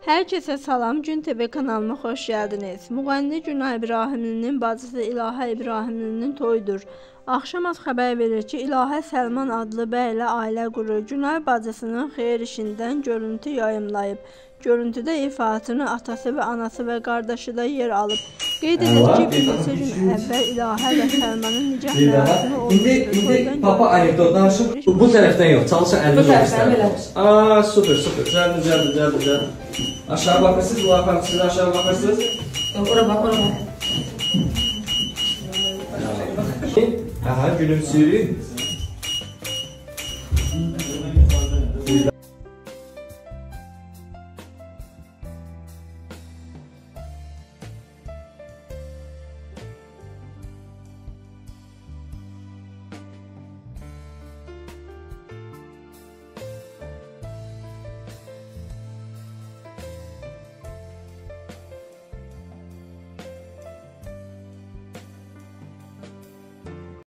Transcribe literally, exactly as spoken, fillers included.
Herkese salam, Gün T V kanalıma xoş gəldiniz. Müğənni Günay İbrahimlinin bacısı İlahə İbrahimlinin toyudur. Axşamaz xəbər verir ki, İlahə Səlman adlı bəylə ailə qurur. Günay bacısının xeyir işindən görüntü yayımlayıb. Görüntüdə ifaatını atası və anası və qardaşı da yer alıb. Qeyd edir ki, bir neçə gün əvvəl İlahə və Səlmanın nicah mərasimi olmuşdur. İndi, indi papa anekdot danışıb. Bu tərəfdən yox, çalışın əlini yox istəyir. Aaa, super, super. Cəldi, cəldi, cəldi, cəldi. Aşağı bakırsınız, bu axar siz aşağı bakırsınız. Ora bak, ora bak. Aha, gülümsürün.